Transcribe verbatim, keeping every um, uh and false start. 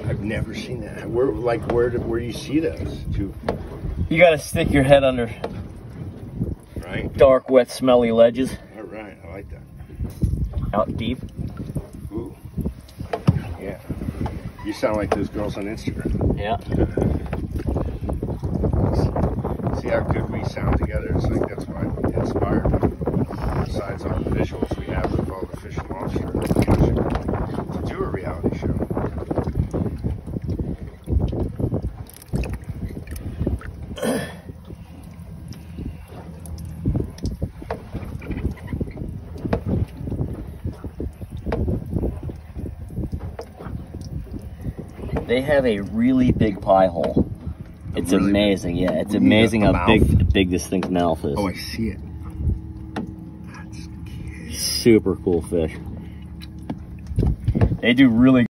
I've never seen that. Where, like, where do, where do you see those? Too? You gotta stick your head under right? dark, wet, smelly ledges. All right, I like that. Out deep. Ooh. Yeah. You sound like those girls on Instagram. Yeah. See how good we sound together? It's like that's why I'm inspired. Besides all the visuals we have of all the fish and lobster, to do a reality show. They have a really big pie hole. It's really amazing, big. Yeah. It's amazing how mouth. big big this thing's mouth is. Oh, I see it. That's cute. Super cool fish. They do really